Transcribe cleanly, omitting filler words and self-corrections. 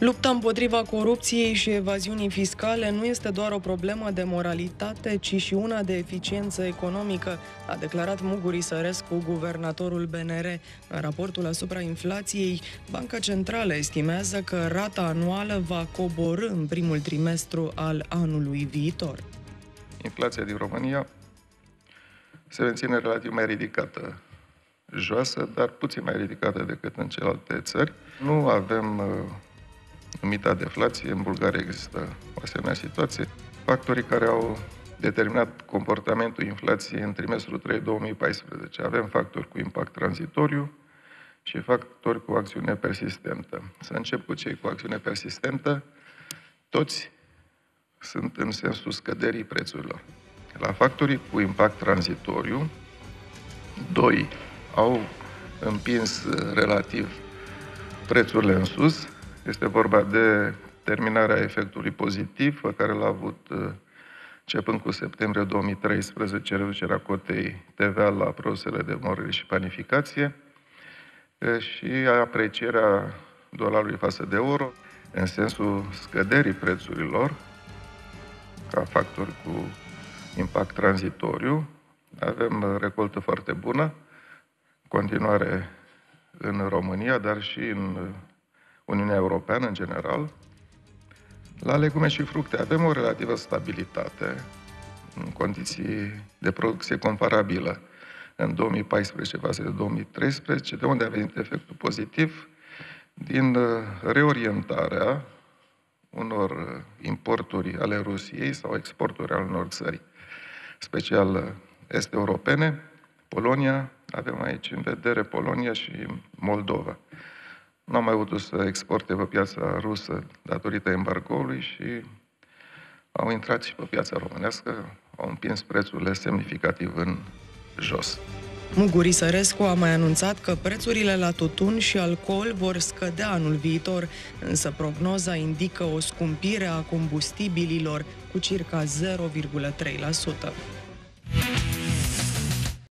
Lupta împotriva corupției și evaziunii fiscale nu este doar o problemă de moralitate, ci și una de eficiență economică, a declarat Muguri Sărescu, guvernatorul BNR. În raportul asupra inflației, Banca Centrală estimează că rata anuală va coborî în primul trimestru al anului viitor. Inflația din România se menține relativ mai ridicată, joasă, dar puțin mai ridicată decât în celelalte țări. Nu avem numită deflație, în Bulgaria există o asemenea situație. Factorii care au determinat comportamentul inflației în trimestrul 3 2014. Avem factori cu impact tranzitoriu și factori cu acțiune persistentă. Să încep cu cei cu acțiune persistentă. Toți sunt în sensul scăderii prețurilor. La factorii cu impact tranzitoriu, doi au împins relativ prețurile în sus. Este vorba de terminarea efectului pozitiv pe care l-a avut începând cu septembrie 2013, reducerea cotei TVA la produsele de mărire și panificație și aprecierea dolarului față de euro în sensul scăderii prețurilor ca factor cu impact tranzitoriu. Avem recoltă foarte bună, continuare în România, dar și în Uniunea Europeană în general. La legume și fructe avem o relativă stabilitate în condiții de producție comparabilă în 2014 față de 2013, de unde a venit efectul pozitiv din reorientarea unor importuri ale Rusiei sau exporturi ale unor țări, special est-europene, Polonia, avem aici în vedere Polonia și Moldova. Nu am mai putut să exporte pe piața rusă datorită embargoului și au intrat și pe piața românească, au împins prețurile semnificativ în jos. Muguri Sărescu a mai anunțat că prețurile la tutun și alcool vor scădea anul viitor, însă prognoza indică o scumpire a combustibililor cu circa 0,3%.